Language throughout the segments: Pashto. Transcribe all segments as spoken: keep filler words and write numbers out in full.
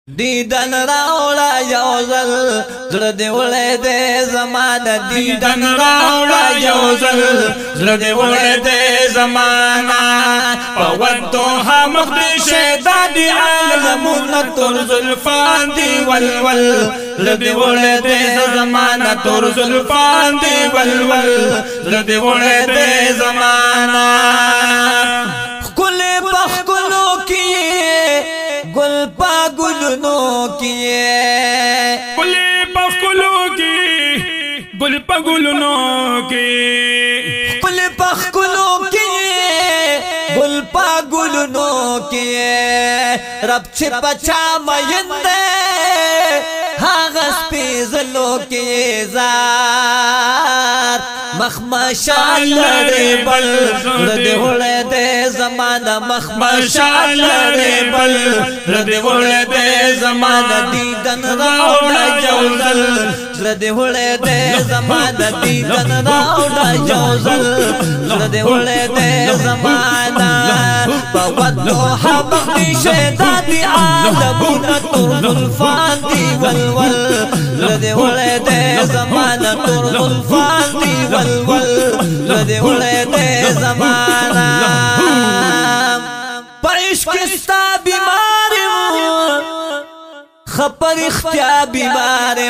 دیدن راوڑا یوزل زرد وڑے دے زمانہ دیدن راوڑا یوزل زرد وڑے دے زمانہ پودوها مخدش دادی عالمون تر زلفان دی والول زرد وڑے دے زمانہ تر زلفان دی والول زرد وڑے دے زمانہ کل بخلو کیے گل پا گلنو کیے گل پا گلو کی گل پا گلنو کی گل پا گلو کیے گل پا گلنو کیے رب چھ بچا مہندے ہاغس پیزلو کیے زار مخمشان لڑے بل رد ہوڑے دے زمانہ مخمشان لڑے بل رد ہوڑے دے زمانہ دیدن راوڑا جوزل رد ہوڑے دے زمانہ دیدن راوڑا جوزل رد ہوڑے دے زمانہ پودوها مخدش دادی عالمون تر زلفان دی والول رد ہوڑے دے زمانہ تر زلفان دی والول رد ہوڑے دے زمانہ پر عشق استا بیماری خپر اختیا بیماری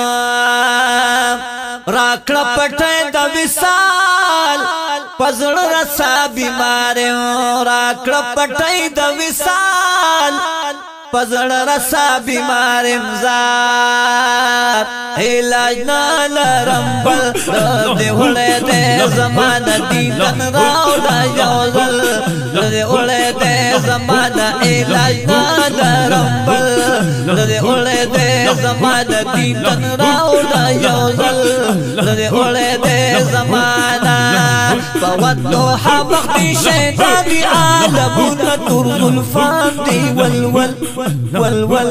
راکڑا پٹھے دا وصال پزڑ رسا بیماری راکڑا پٹھے دا وصال پزڑ رسا بیماری مزار علاج نالرم بل رد ہوڑے دے زمانہ دیدن راوڑا یوزل رد ہوڑے دے زمانہ علاج نالرم بل رد ہوڑے دے زمانہ دیدن راوڑا یوزل رد ہوڑے دے زمانہ پودوها مخدش دادی عالمون تر زلفان دی والول والول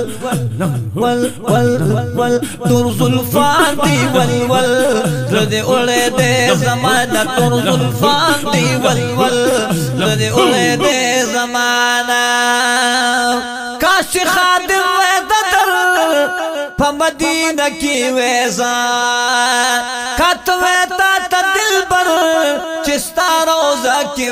والول تر زلفان دی والول رد اوڑے دے زمانہ تر زلفان دی والول رد اوڑے دے زمانہ کاش خادم ویددر پا مدینہ کی ویزان کت ویتا تا دل بر چستا روزہ کی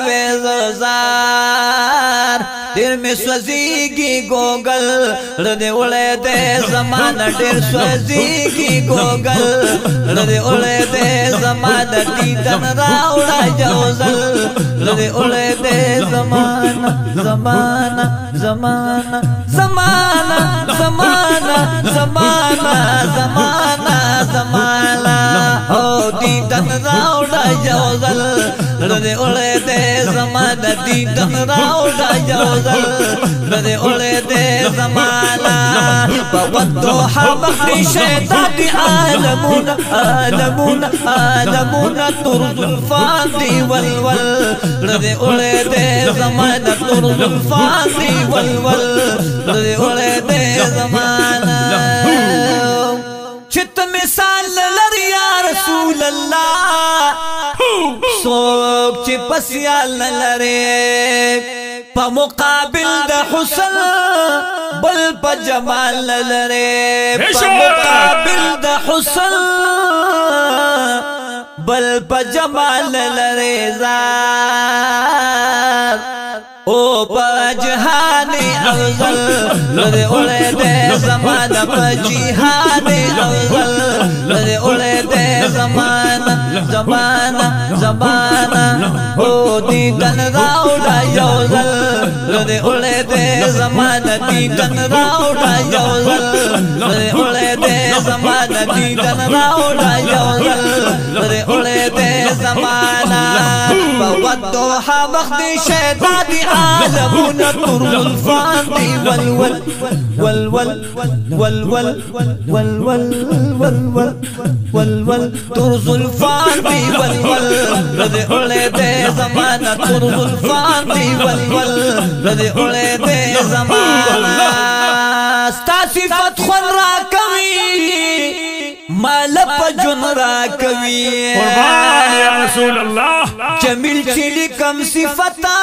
ویزار دیر میں سوزیگی گوگل رد اوڑے دے زمانہ دیر سوزیگی گوگل رد اوڑے دے زمانہ دیدن راوڑا جوزل رد اوڑے دے زمانہ زمانہ زمانہ زمانہ زمانہ زمانہ زمانہ زمانہ او دیدن راوڑا جوزل رد اوڑے دے زمانہ دیدن راوڑا جوزل رد اوڑے دے زمانہ پودوها مخدش دادی عالمون عالمون عالمون تر زلفان دی والول رد اوڑے دے زمانہ تر زلفان دی والول رد اوڑے دے زمانہ چت مثال لر یا رسول اللہ سوک چی پسیال لرے پا مقابل دا حسن بل پا جمال لرے پا مقابل دا حسن بل پا جمال لرے زار او پا جہان افضل رد اوڑے دے زمانہ پا جہان افضل رد اوڑے دے زمانہ زمانہ زمانہ او دیدن راوڑا یوزل رد اوڑے دے زمانہ دیدن راوڑا یوزل رد اوڑے دے زمانہ دیدن راوڑا یوزل رد اوڑے دے زمانہ پودوها مخدش دادی عالمون تر زلفان دی والول والول والول والول والول والول تر زلفان دی والول رد اوڑے دے زمانہ تر زلفان دی والول رد اوڑے دے زمانہ ستا صفت خون را کوي مالپ جن را کوي قربان یا رسول اللہ جمیل چلی کم صفتا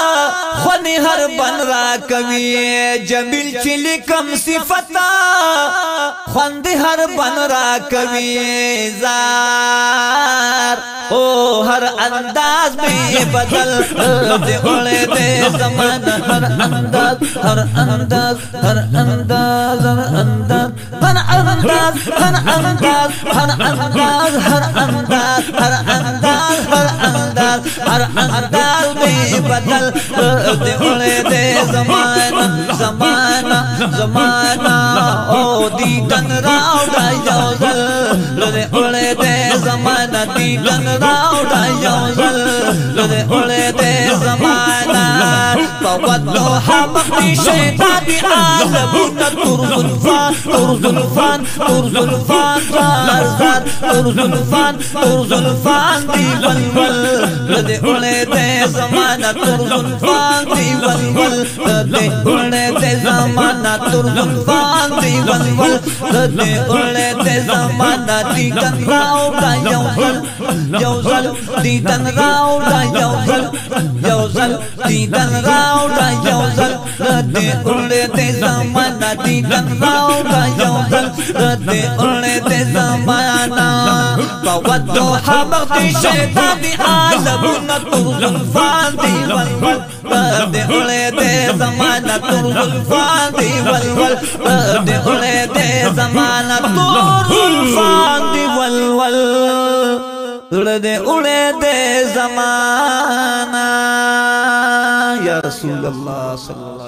خونی هر بن را کوي جمیل چلی کم صفتا خوند هر بن را کوي زار او هر انداز میں بدل دے اڑے دے زمان ہر انداز ہر انداز ہر انداز ہر انداز ہر انداز ہر انداز ہر انداز ہر انداز ہر انداز ہر انداز ہر انداز میں بدل دے اڑے دے زمان زمان زمان او دی کن راو دا یوزل دے اڑے دے زمان دی کن راو دا یوزل دے اڑے دے زمان فوضو حمقی شیطان دی عالمون تر ظلفان تر ظلفان تر ظلفان زار زار تر ظلفان تر ظلفان دی ولول دے اڑے دے زمان تر ظلفان دی ولول دے اڑے دے زمان تر ظلفان دی ولول دے اڑے دے زمان دی کن راو دا یوزل یوزل دی کن راو دا یوزل یوزل دی کن راو دا یوزل دے اڑے دے زمان دی کن راو دا یوزل دے اڑے دے زمان فوضو حمقی شیطان دی عالمون تر ظلفان دی ولول دے اڑے دے زمان تر ظلفان دی ولول دے اڑے دے زمان تر ظلفان دی ولول دے اڑے دے زمان یا رسول اللہ صلی اللہ